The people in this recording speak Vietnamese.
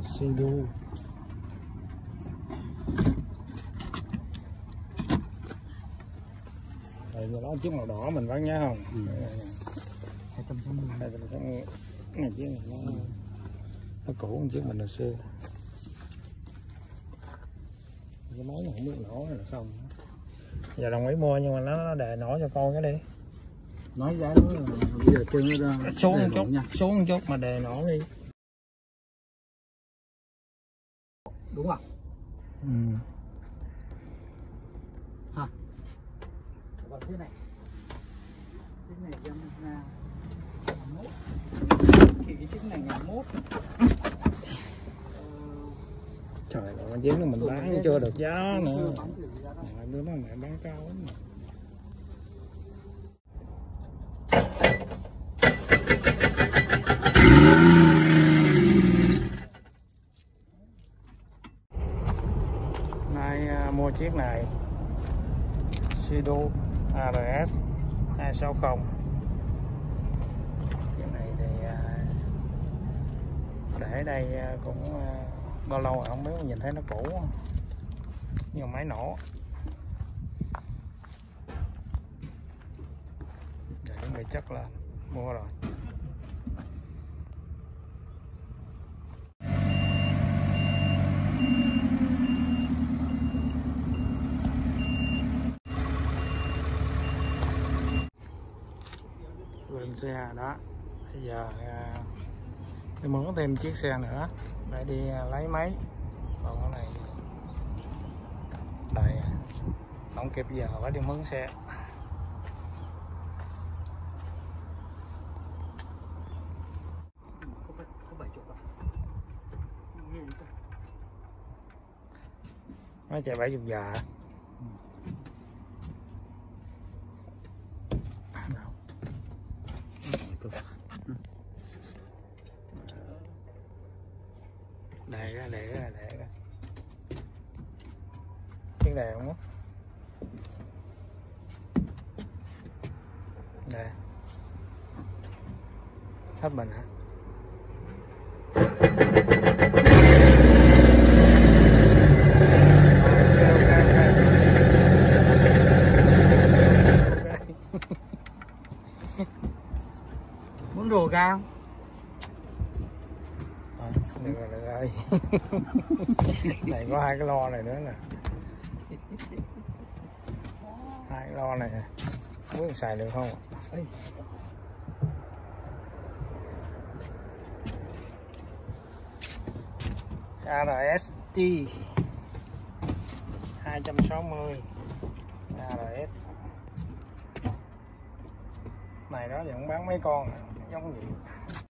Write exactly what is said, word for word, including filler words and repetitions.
Sidu. Đây nó chiếc màu đỏ mình vẫn nhớ không? Ừ. hai trăm sáu mươi. Đây là cái này chiếc này nó nó cũ hơn chiếc mình hồi xưa. Cái máy nó không biết nổ hay là không. Giờ đồng ý mua nhưng mà nó đề nổ cho con cái đi. Nói giá nó bây giờ trơn nó ra Xuống một chút nha, xuống một chút mà đề nổ đi. Đúng không? Ừ. Hả? Còn cái này. Cái này dăm là mốt. Thì cái chiếc này ngàn mốt. Trời ơi, con chiếc nó mình bán ừ, chưa được giá nữa. Mọi đứa nó mẹ bán cao lắm mà. Nay uh, mua chiếc này Sidu a rờ ét hai sáu không. Chiếc này thì uh, để đây uh, cũng uh, bao lâu rồi không biết, nhìn thấy nó cũ nhưng mà máy nổ. Để chuẩn bị chất lên mua rồi. Lên xe đó, bây giờ uh, đi mướn thêm chiếc xe nữa để đi uh, lấy máy. Còn cái này đây không kịp giờ phải đi mướn xe. Nó chạy bảy mươi giờ. Đây ra, đây ra, đây ra. Chiếc này không á? Đây. Hết mình hả? Muốn đồ cao. Được rồi, được rồi. Này có hai cái lo này nữa nè. Hai cái lo này không biết xài được không. a rờ ét tê hai trăm sáu mươi a rờ ét này đó vẫn bán mấy con giống vậy.